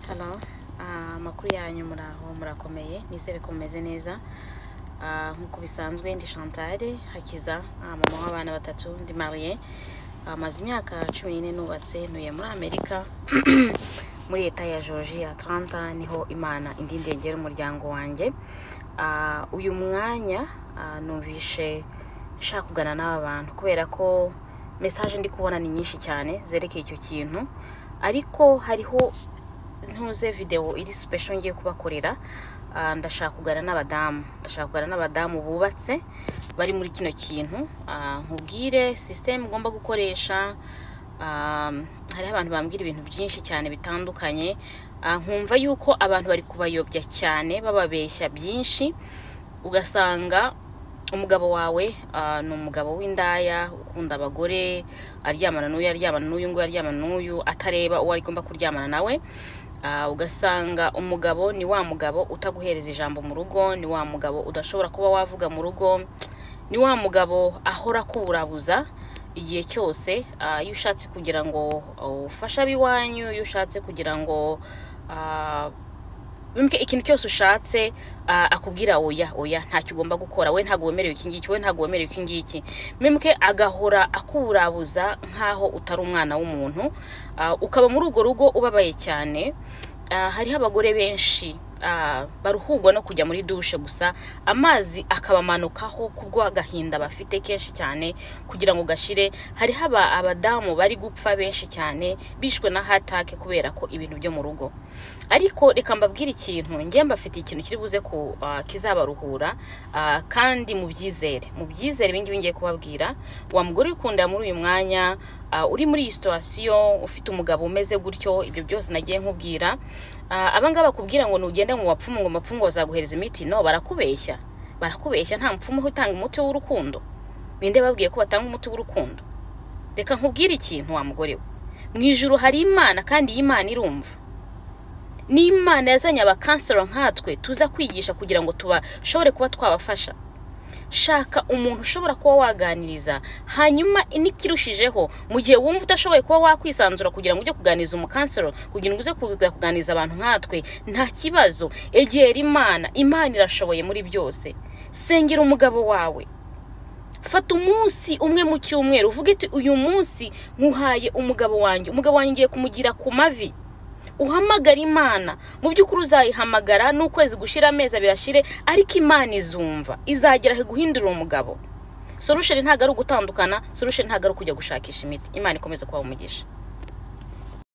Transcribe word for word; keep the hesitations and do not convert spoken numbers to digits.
Hello, uh, makuru yanyu muraho murakomeye nizere ko mumeze neza. Uh, nkuko bisanzwe ndi Chantal Hakiza, uh, mama w'abana batatu, ndi marié. Amaze uh, imyaka cumi n'ine nubatse, ntuye muri Amerika muri leta ya Georgia Atlanta, niho Imana indi ndengera umuryango wanjye. Uh, uyu mwanya uh, numvishe nshaka kugana n'aba bantu kubera ko message ndi kubona ni nyinshi cyane zerekeye icyo kintu, ariko hariho ntuze video iri special ngiye kubakorera. Uh, ndashaka kugana n'abadamu ndashaka kugana n'abadamu bubatse bari muri kino kintu. Uh, nkubwire system ngomba gukoresha. Um, hari abantu bambwira ibintu byinshi cyane bitandukanye. Uh, nkumva yuko abantu bari kubayobya cyane bababeshya byinshi, ugasanga umugabo wawe uh, ni umugabo w'indaya ukunda abagore, aryamana n'uyu aryamana n'uyu ngo aryamana n'uyu atareba uwo ari gomba kuryamana nawe. Uh, ugasanga umugabo ni wa mugabo utaguhereza ijambo mu rugo, ni wa mugabo udashobora kuba wavuga mu rugo, ni wa mugabo ahora kuburabuza igihe cyose. Uh, iyo ushatse kugira ngo ufashe abiwanyu, iyo ushatse kugira ngo uh, bimwe ikintu cyose ushatse uh, akubwira oya oya ntacyo ugomba gukora, we ntago wemerewe iki ngiki, we ntago wemerewe iki ngiki, mimwe agahora akuburabuza nkaho utari umwana w'umuntu. Uh, ukaba muri ugo rugo ubabaye cyane. Uh, hariho abagore benshi uh, baruhugwa no kujya muri douche gusa amazi akabamanukaho kubwo agahinda bafite kenshi cyane kugira ngo gashire. Hariho aba abadamu bari gupfa benshi cyane bishwe na heart attack kubera ko ibintu byo mu rugo. Ariko reka mbabwire ikintu, ngiye mbafite ikintu kiri buze ku uh, kizabaruhura uh, kandi mu byizere mu byizere ibingi ngiye kubabwira. Wa mugore ukunda muri uyu mwanya uh, uri muri situation ufite umugabo umeze gutyo, ibyo byose nagiye nkubwira. Uh, abangaba bakubwira ngo nugende mu bapfumu ngo mapfungo bazaguhereza imiti, no, barakubeshya barakubeshya. Nta mpfumu utanga umuti w'urukundo. Ninde babwiye ko batanga umuti w'urukundo? Reka nkubwire ikintu, wa mugore we, mu ijuru hari Imana kandi iyi Imana irumva. Ni Imana yazanye aba counselor nkatwe tuza kwigisha kugira ngo tubashobore kuba twabafasha. Shaka umuntu ushobora kuba waganiriza, hanyuma inikirushijeho mu gihe wumva utashoboye kuba wakwisanzura kugira ngo ujye kuganiza umukansero, kugira ngo uze kuganiza abantu nkatwe, nta kibazo, egera Imana. Imana irashoboye muri byose. Sengera umugabo wawe, fata umunsi umwe mu cyumweru uvuge ati uyu munsi nkuhaye umugabo wanjye, umugabo wanjye ngiye kumugira ku mavi. Uhamagara Imana, mu by'ukuri uzayihamagara n'ukwezi gushira ameza birashire, ariko Imana izumva, izagera he guhindura umugabo. Solution ntago ari ugutandukana, solution ntago ari kujya gushakisha imiti. Imana ikomeze kuba umugisha.